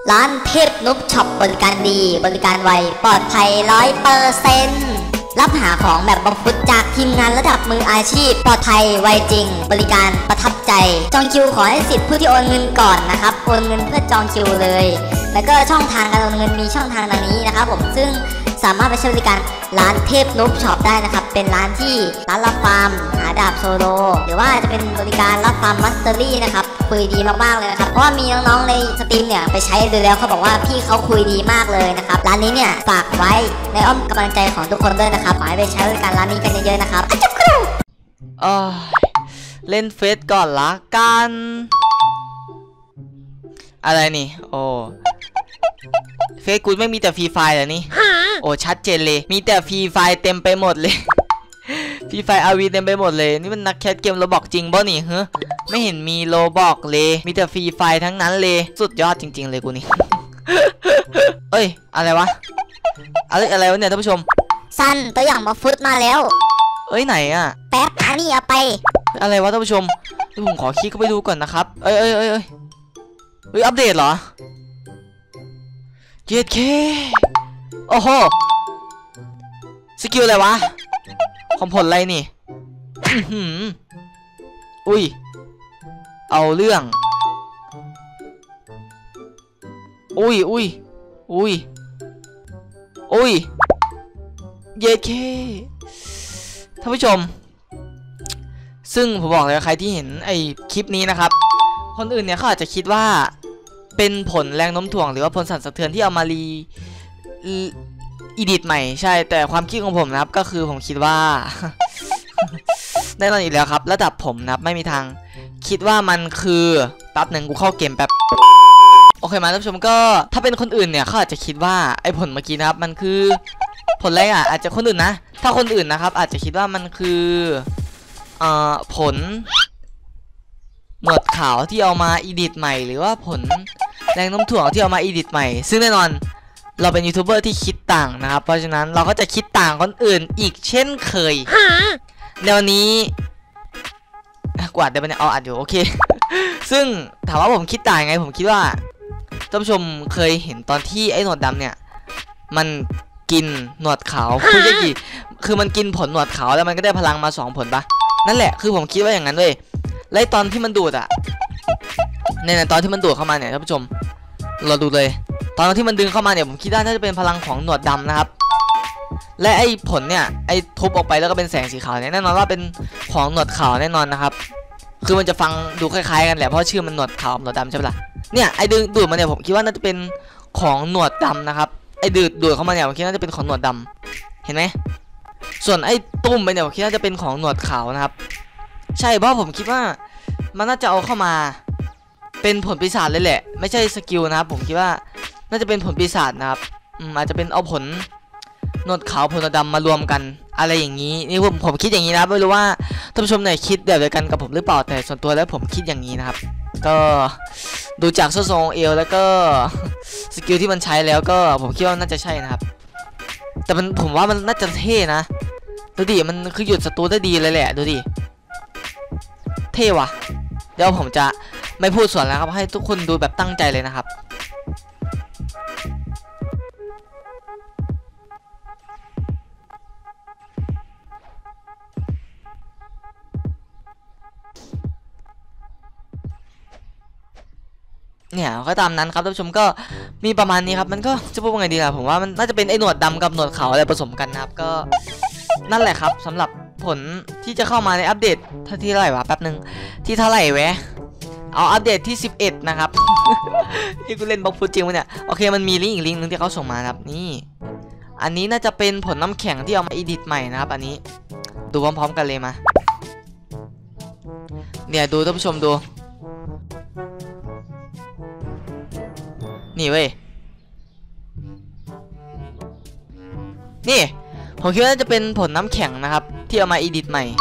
ร้านเทพนุ๊กช็อปบริการดีบริการไวปลอดภัย100%รับหาของแบบบังฟุตจากทีมงานระดับมืออาชีพปลอดภัยไวจริงบริการประทับใจจองคิวขอให้สิทธิ์ผู้ที่โอนเงินก่อนนะครับโอนเงินเพื่อจองคิวเลยแล้วก็ช่องทางการโอนเงินมีช่องทางดังนี้นะครับผมซึ่งสามารถไปใช้บริการร้านเทพนุ๊กช็อปได้นะครับเป็นร้านที่ร้านรับฟาร์มหาดาบโซโลหรือว่าจะเป็นบริการรับฟาร์มมัสเตอรี่นะครับคุยดีมากๆเลยนะครับเพราะว่ามีน้องๆในสตรีมเนี่ยไปใช้ดูแล้วเขาบอกว่าพี่เขาคุยดีมากเลยนะครับร้านนี้เนี่ยฝากไว้ในอ้อมกำลังใจของทุกคนด้วยนะครับขอให้ไปใช้บริการร้านนี้กันเยอะๆนะครับเล่นเฟซก่อนละกันอะไรนี่โอ้เฟซกูไม่มีแต่ฟรีไฟล์เหรอนี่โอ้ชัดเจนเลยมีแต่ฟรีไฟล์เต็มไปหมดเลยฟรีไฟล์RVเต็มไปหมดเลยนี่มันนักแคสเกมโรบอกจริงป่ะนี่ไม่เห็นมีโรบอกเลยมีแต่ฟรีไฟล์ทั้งนั้นเลยสุดยอดจริงๆเลยกูนี่เอ้ยอะไรวะอะไรวะเนี่ยท่านผู้ชมสั้นตัวอย่างมาฟุตมาแล้วเอ้ยไหนอะแป๊บอันนี้เอาไปอะไรวะท่านผู้ชมผมขอคลิกเข้าไปดูก่อนนะครับเอ้ยอัปเดตเหรอ7K โอ้โหสกิลอะไรวะของผลอะไรนี่อุ้ยเอาเรื่องอุ้ย7K ท่านผู้ชมซึ่งผมบอกเลยใครที่เห็นไอคลิปนี้นะครับคนอื่นเนี่ยเขาอาจจะคิดว่าเป็นผลแรงโน้มถ่วงหรือว่าผลสั่นสะเทือนที่เอามาอีดิทใหม่ใช่แต่ความคิดของผมนะครับก็คือผมคิดว่าแน่นอนอีกแล้วครับระดับผมนะครับไม่มีทางคิดว่ามันคือแป๊บหนึ่งกูเข้าเกมแป๊บโอเคมาท่านผู้ชมก็ถ้าเป็นคนอื่นเนี่ยเขาอาจจะคิดว่าไอ้ผลเมื่อกี้นะครับมันคือผลอะไรอาจจะคนอื่นนะถ้าคนอื่นนะครับอาจจะคิดว่ามันคือผลหนวดขาวที่เอามาอีดิทใหม่หรือว่าผลแรงโน้มถ่วงที่เอามาอีดิทใหม่ซึ่งแน่นอนเราเป็นยูทูบเบอร์ที่คิดต่างนะครับเพราะฉะนั้นเราก็จะคิดต่างคนอื่นอีกเช่นเคยแนวนี้กว่าเดี๋ยวมันเอาอัดอยู่โอเคซึ่งถามว่าผมคิดต่างไงผมคิดว่าท่านผู้ชมเคยเห็นตอนที่ไอ้หนวดดำเนี่ยมันกินหนวดขาวคือมันกินผลหนวดขาวแล้วมันก็ได้พลังมา2ผลปะนั่นแหละคือผมคิดว่าอย่างนั้นเลยและตอนที่มันดูดอะในตอนที่มันดูดเข้ามาเนี่ยท่านผู้ชมเราดูเลยตอนที่มันดึงเข้ามาเนี่ยผมคิดว่าน่าจะเป็นพลังของหนวดดำนะครับและไอ้ผลเนี่ยไอ้ทุบออกไปแล้วก็เป็นแสงสีขาวเนี่ยแน่นอนว่าเป็นของหนวดขาวแน่นอนนะครับคือมันจะฟังดูคล้ายๆกันแหละเพราะชื่อมันหนวดขาวหนวดดำใช่ปะล่ะเนี่ยไอ้ดูดมาเนี่ยผมคิดว่าน่าจะเป็นของหนวดดำนะครับไอ้ดูดเข้ามาเนี่ยผมคิดว่าน่าจะเป็นของหนวดดำเห็นไหมส่วนไอ้ตุ้มไปเนี่ยผมคิดว่าจะเป็นของหนวดขาวนะครับใช่เพราะผมคิดว่ามันน่าจะเอาเข้ามาเป็นผลปีศาจเลยแหละไม่ใช่สกิลนะครับผมคิดว่าน่าจะเป็นผลปีศาจนะครับอาจจะเป็นเอาผลหนวดขาวผลดำมารวมกันอะไรอย่างนี้นี่ผมคิดอย่างนี้นะไม่รู้ว่าท่านผู้ชมเนี่ยคิดแบบเดียวกันกับผมหรือเปล่าแต่ส่วนตัวแล้วผมคิดอย่างนี้นะครับก็ดูจากโซ่ทรงเอวแล้วก็สกิลที่มันใช้แล้วก็ผมคิดว่าน่าจะใช่นะครับแต่ผมว่ามันน่าจะเท่นะดูดิมันคือหยุดศัตรูได้ดีเลยแหละดูดิเท่ว่ะเดี๋ยวผมจะไม่พูดส่วนแล้วครับให้ทุกคนดูแบบตั้งใจเลยนะครับเนี่ยก็ตามนั้นครับท่านผู้ชมก็มีประมาณนี้ครับมันก็จะพูดว่าไงดีล่ะผมว่ามันน่าจะเป็นไอ้หนวดดำกับหนวดขาวอะไรผสมกันนะครับก็นั่นแหละครับสำหรับผลที่จะเข้ามาในอัปเดตที่เท่าไหร่วะแป๊บนึงที่เท่าไหร่แวะเอาอัปเดตที่11นะครับที่กูเล่นบล็อกฟุตจริงวะเนี่ยโอเคมันมีลิงก์อีกลิงก์นึงที่เขาส่งมาครับนี่อันนี้น่าจะเป็นผลน้ำแข็งที่เอามาอีดิทใหม่นะครับอันนี้ดูพร้อมๆกันเลยมาเนี่ยดูท่านผู้ชมดูนี่เว้ยนี่ผมคิดว่าน่าจะเป็นผลน้ำแข็งนะครับที่เอามาอีดิทใหม่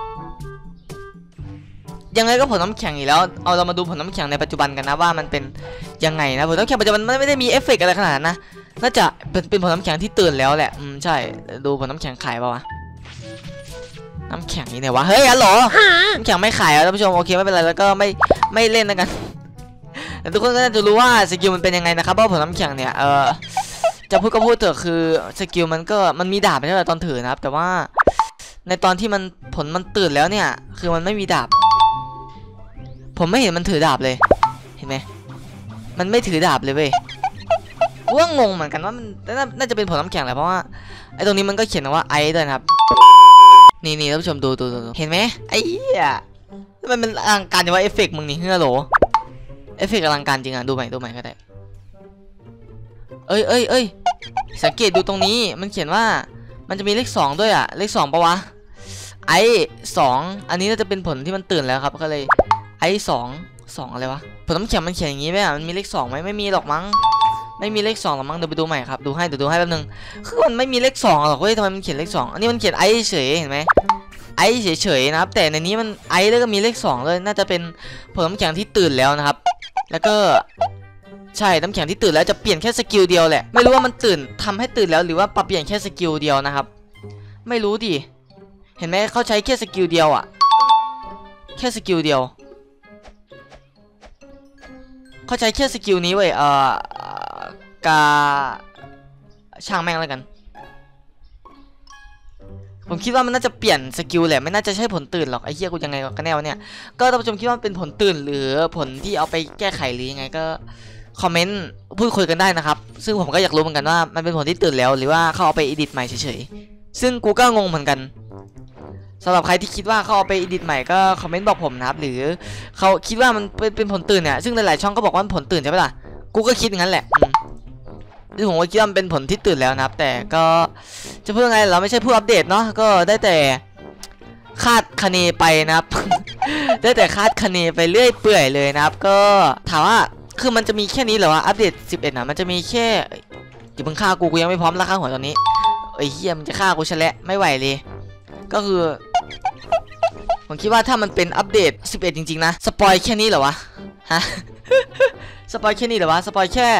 ยังไงก็ผลน้ำแข็งอีกแล้วเอาเรามาดูผลน้ำแข็งในปัจจุบันกันนะว่ามันเป็นยังไงนะผลน้ำแข็งปัจจุบันมันไม่ได้มีเอฟเฟกต์อะไรขนาดนั้นนะน่าจะเป็นผลน้ำแข็งที่ตื่นแล้วแหละใช่ดูผลน้ำแข็งขายป่าวะน้ำแข็งนี่ไหนวะเฮ้ยฮัลโหลน้ำแข็งไม่ขายท่านผู้ชมโอเคไม่เป็นไรแล้วก็ไม่เล่นนะกันแต่ทุกคนก็น่าจะรู้ว่าสกิลมันเป็นยังไงนะครับเพราะผลน้ำแข็งเนี่ยจะพูดก็พูดเถอะคือสกิลมันมีดาบใช่ไหมตอนถือนะครับแต่ว่าในตอนที่ผลมันตื่นแล้วเนี่ยคือมันไม่มีดาบผมไม่เห็นมันถือดาบเลยเห็นไหมมันไม่ถือดาบเลยเว้ยว่างงเหมือนกันว่ามันน่าจะเป็นผลน้ำแข็งแหละเพราะว่าไอ้ตรงนี้มันก็เขียนว่าไอด้วยนะครับนี่ท่านผู้ชมดูเห็นไหมไอ้เหี้ยมันอลังการจังว่าเอฟเฟกต์มึงนี่เฮ้อโหลเอฟเฟกต์อลังการจริงอ่ะดูใหม่ก็ได้เอ้ยสังเกตดูตรงนี้มันเขียนว่ามันจะมีเลข2ด้วยอ่ะเลข2ปะวะไอ2อันนี้น่าจะเป็นผลที่มันตื่นแล้วครับก็เลยไอ2อะไรวะผลน้ำแข็งมันเขียนอย่างนี้ไหมอ่ะมันมีเลข2ไหมไม่มีหรอกมั้งไม่มีเลข2หรอกมั้งเดี๋ยวไปดูใหม่ครับเดี๋ยวดูให้แป๊บนึงคือมันไม่มีเลข2หรอกเว้ยทำไมมันเขียนเลข2อันนี้มันเขียนไอเฉยเห็นไหมไอเฉยนะครับแต่ในนี้มันไอแล้วก็มีเลข2เลยน่าจะเป็นผลน้ำแข็งที่ตื่นแล้วนะครับแล้วก็ใช่น้ำแข็งที่ตื่นแล้วจะเปลี่ยนแค่สกิลเดียวแหละไม่รู้ว่ามันตื่นทำให้ตื่นแล้วหรือว่าปรับเปลี่ยนแค่สกิลเดียวนะครับไม่รู้ดิเห็นไหมเขาใช้แค่สกิลเดียวอ่ะแค่สกิลเดียวเขาใช้แค่สกิลนี้เว้ยช่างแม่งแล้วกันผมคิดว่ามันน่าจะเปลี่ยนสกิลแหละไม่น่าจะใช่ผลตื่นหรอกไอ้เหี้ยกูยังไงกันแน่วเนี่ยก็ท่านผู้ชมคิดว่าเป็นผลตื่นหรือผลที่เอาไปแก้ไขหรือยังไงก็คอมเมนต์พูดคุยกันได้นะครับซึ่งผมก็อยากรู้เหมือนกันว่ามันเป็นผลที่ตื่นแล้วหรือว่าเขาเอาไปอีดิทใหม่เฉยๆซึ่งกูก็งงเหมือนกันสำหรับใครที่คิดว่าเขาเอาไปอีดิทใหม่ก็คอมเมนต์บอกผมนะครับหรือเขาคิดว่ามันเป็นผลตื่นเนี่ยซึ่งหลายๆช่องก็บอกว่ามันผลตื่นใช่ไหมล่ะกูก็คิดอย่างนั้นแหละซึ่งผมก็คิดว่ามันเป็นผลที่ตื่นแล้วนะครับแต่ก็จะพูดยังไงเราไม่ใช่ผู้อัปเดตเนาะก็ได้แต่คาดคะเนไปนะครับ ได้แต่คาดคะเนไปเรื่อยเปื่อยเลยนะครับก็ถามว่าคือมันจะมีแค่นี้เหรอวะอัปเดต11นะมันจะมีแค่อย่าเพิ่งฆ่ากูยังไม่พร้อมราคาหัวตอนนี้ไอ้เหี้ยมันจะฆ่ากูซะแล้วไม่ไหวเลยก็คือผมคิดว่าถ้ามันเป็นอัปเดต11จริงๆนะสปอยแค่นี้เหรอวะฮะ สปอยแค่นี้เหรอวะสปอยแค่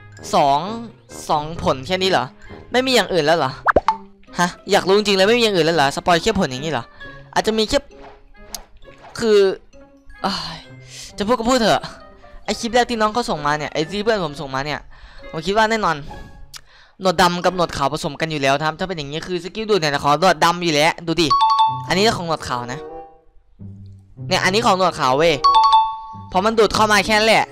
2ผลแค่นี้เหรอไม่มีอย่างอื่นแล้วเหรอฮะอยากรู้จริงๆเลยไม่มีอย่างอื่นแล้วเหรอสปอยแค่ผลอย่างนี้เหรออาจจะมีแค่คือจะพูดก็พูดเถอะไอคลิปแรกที่น้องเขาส่งมาเนี่ยไอที่เพื่อนผมส่งมาเนี่ยผมคิดว่าแน่นอนหนวดดำกับหนวดขาวผสมกันอยู่แล้วครับถ้าเป็นอย่างนี้คือสกิลดูดเนี่ยขอหนวดดำอยู่แล้วดูดิอันนี้ของหนวดขาวนะเนี่ยอันนี้ของหนวดขาวเว้ยพอมันดูดเข้ามาแค่นั้นแหละ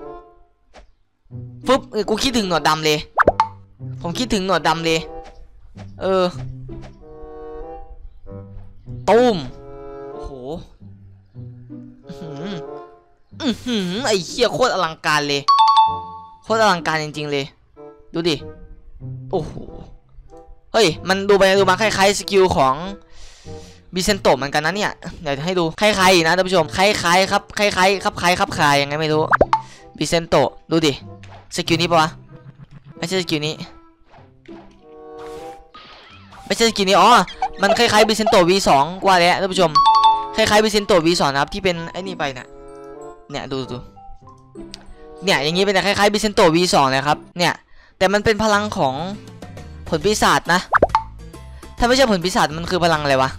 ปุ๊บกูคิดถึงหนวดดำเลยผมคิดถึงหนวดดำเลยตูมโอ้โหไอ้เหี้ยโคตรอลังการเลยโคตรอลังการจริงๆเลยดูดิโอ้โหเฮ้ยมันดูไปดูมาคล้ายๆสกิลของบิเซนโตะเหมือนกันนะเนี่ยเดี๋ยวให้ดูคล้ายๆนะท่านผู้ชมคล้ายๆครับคล้ายๆครับคล้ายยังไงไม่รู้บิเซนโตะดูดิสกิลนี้ปะวะไม่ใช่สกิลนี้ไม่ใช่สกิลนี้อ๋อมันคล้ายๆบิเซนโตะ V2 กว่าแล้วท่านผู้ชมคล้ายๆบิเซนโตะ V2 นะครับที่เป็นไอ้นี่ไปเนี่ยดูเนี่ยอย่างนี้เป็นคล้ายๆบิเซนโตะ V2 นะครับเนี่ยแต่มันเป็นพลังของผลปีศาจนะถ้าไม่ใช่ผลปีศาจมันคือพลังอะไรวะ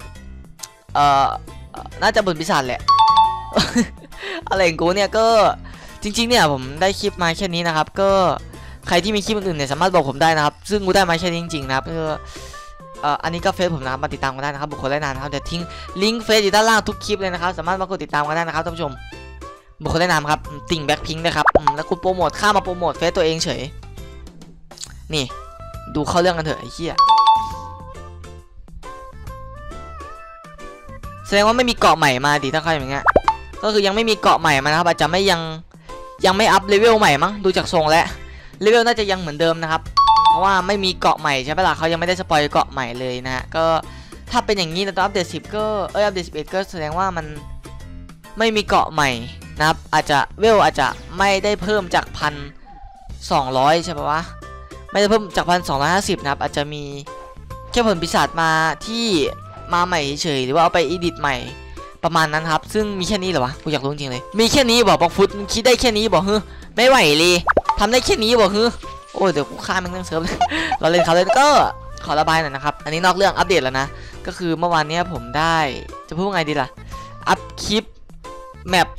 น่าจะผลปีศาจแหละ อะไรของกูเนี่ยก็จริงๆเนี่ยผมได้คลิปมาแค่นี้นะครับก็ใครที่มีคลิปอื่นๆเนี่ยสามารถบอกผมได้นะครับซึ่งกูได้มาแค่นี้จริงๆนะครับอันนี้ก็เฟซผมนะครับมาติดตามกันได้นะครับบุคคลไร้นามนะครับเดี๋ยวทิ้งลิงก์เฟซอยู่ด้านล่างทุกคลิปเลยนะครับสามารถมากดติดตามกันได้นะครับท่านผู้ชมบุคคลไร้นามครับติ่งแบ็คพิงค์นะครับแล้วคุณโปรโมทข้ามาโปรโมทเฟซตัวเองเฉยนี่ดูเข้าเรื่องกันเถอะไอ้เหี้ยแสดงว่าไม่มีเกาะใหม่มาดิถ้าใครอย่างเงี้ยก็คือยังไม่มีเกาะใหม่มานะครับอาจจะไม่ยังไม่อัพเลเวลใหม่มั้งดูจากทรงแล้วเลเวลน่าจะยังเหมือนเดิมนะครับเพราะว่าไม่มีเกาะใหม่ใช่ไหมล่ะเขายังไม่ได้สปอยเกาะใหม่เลยนะฮะก็ถ้าเป็นอย่างนี้ตอนอัปเดต10ก็อัปเดต11ก็แสดงว่ามันไม่มีเกาะใหม่นะครับอาจจะเวลอาจจะไม่ได้เพิ่มจาก1,200ใช่ปะวะไม่ได้เพิ่มจาก1,250นะครับอาจจะมีแค่ผลปีศาจมาที่มาใหม่เฉยหรือว่าเอาไปอีดิทใหม่ประมาณนั้นครับซึ่งมีแค่นี้เหรอวะกูอยากรู้จริงเลยมีแค่นี้บอกฟุตคิดได้แค่นี้บอกเฮ้ยไม่ไหวเลยทำได้แค่นี้บอกเฮ้ยโอ้เดี๋ยวกูฆ่ามันทั้งเซิร์ฟเลยเราเล่นเขาเลยก็ขอระบายหน่อยนะครับอันนี้นอกเรื่องอัปเดตแล้วนะก็คือเมื่อวานนี้ผมได้จะพูดว่าไงดีล่ะอัพคลิปแมป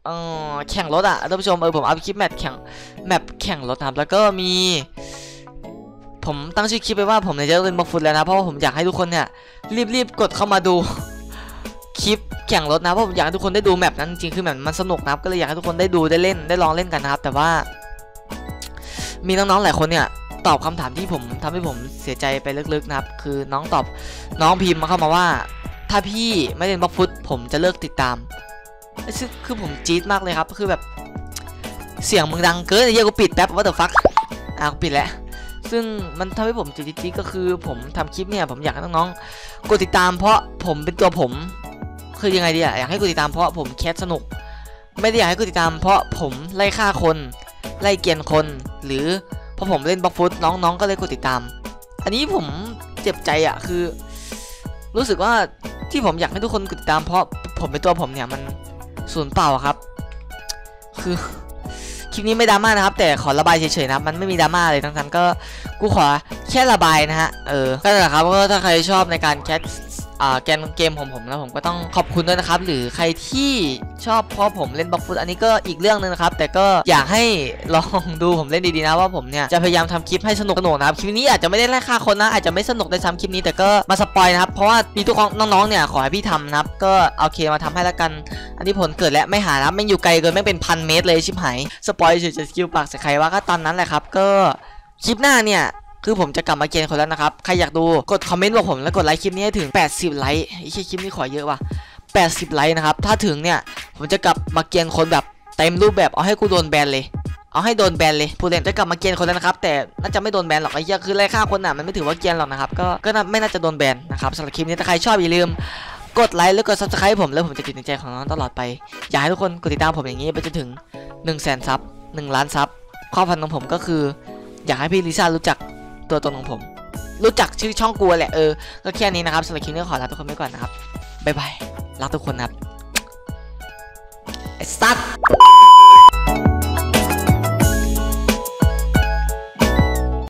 แข่งรถอ่ะท่านผู้ชมผมเอาคลิปแมปแข่งรถครับแล้วก็มีผมตั้งชื่อคลิปไปว่าผมเนี่ยจะเล่นบล็อกฟุตแล้วนะเพราะว่าผมอยากให้ทุกคนเนี่ยรีบกดเข้ามาดูคลิปแข่งรถนะเพราะผมอยากให้ทุกคนได้ดูแมปนั้นจริงๆคือแมปมันสนุกนะครับก็เลยอยากให้ทุกคนได้ดูได้เล่นได้ลองเล่นกันนะครับแต่ว่ามีน้องๆหลายคนเนี่ยตอบคำถามที่ผมทำให้ผมเสียใจไปลึกๆนะครับคือน้องพิมพ์มาเข้ามาว่าถ้าพี่ไม่เล่นบล็อกฟุตผมจะเลิกติดตามคือผมจี๊ดมากเลยครับคือแบบเสียงมึงดังเกินเยอะกูปิดแป๊บว่าเดอะฟัคกูปิดแล้วซึ่งมันทำให้ผมจี๊ดก็คือผมทำคลิปเนี่ยผมอยากให้น้องๆกดติดตามเพราะผมเป็นตัวผมคือยังไงดีอยากให้กดติดตามเพราะผมแคสสนุกไม่ได้อยากให้กดติดตามเพราะผมไล่ฆ่าคนไล่เกลียนคนหรือเพราะผมเล่นบล็อกฟุตน้องๆก็เลยกดติดตามอันนี้ผมเจ็บใจคือรู้สึกว่าที่ผมอยากให้ทุกคนกดติดตามเพราะผมเป็นตัวผมเนี่ยมันสูญเปล่าครับคือคลิปนี้ไม่ดราม่านะครับแต่ขอระบายเฉยๆนะมันไม่มีดราม่าเลยทั้งนั้นก็กูขอแค่ระบายนะฮะก็นั่นแหละครับก็ถ้าใครชอบในการแคสเกมของผมแล้วผมก็ต้องขอบคุณด้วยนะครับหรือใครที่ชอบเพราะผมเล่นบล็อกฟุตอันนี้ก็อีกเรื่องนึงนะครับแต่ก็อยากให้ลองดูผมเล่นดีๆนะว่าผมเนี่ยจะพยายามทำคลิปให้สนุกนะครับคลิปนี้อาจจะไม่ได้ไล่ฆ่าคนนะอาจจะไม่สนุกได้ซ้ำคลิปนี้แต่ก็มาสปอยนะครับเพราะว่ามีทุกน้องๆเนี่ยขอให้พี่ทำนะครับก็โอเคมาทำให้แล้วกันอันนี้ผลเกิดและไม่หานะไม่อยู่ไกลเกินไม่เป็น1,000 เมตรเลยชิบหายสปอยเฉยๆสกิลปากใส่ใครว่าก็ตอนนั้นแหละครับก็คลิปหน้าเนี่ยคือผมจะกลับมาเกณฑ์คนแล้วนะครับใครอยากดูกดคอมเมนต์บอกผมแล้วกดไลค์คลิปนี้ให้ถึง80ไลค์ไอ้คลิปนี้ขอเยอะว่ะ80ไลค์นะครับถ้าถึงเนี่ยผมจะกลับมาเกณฑ์คนแบบเต็มรูปแบบเอาให้กูโดนแบนเลยเอาให้โดนแบนเลยผู้เล่นจะกลับมาเกณฑ์คนแล้วนะครับแต่น่าจะไม่โดนแบนหรอกไอ้เหี้ยคือไล่ฆ่าคนน่ะมันไม่ถือว่าเกณฑ์หรอกนะครับก็ไม่น่าจะโดนแบนนะครับสำหรับคลิปนี้ถ้าใครชอบอย่าลืมกดไลค์แล้วกด Subscribe ผมแล้วผมจะติดในใจของน้องตลอดไปอยากให้ทุกคนกดติดตามผมอย่างนี้ไปจนถึง100,000 ซับ1 ล้านซับความฝันของผมก็คืออยากให้พี่ลิซ่ารู้จักตัวตนของผมรู้จักชื่อช่องกูแหละก็แค่นี้นะครับสำหรับคลิปนี้ขอลาทุกคนไปก่อนนะครับบ๊ายบายรักทุกคนนะครับไอ้สัส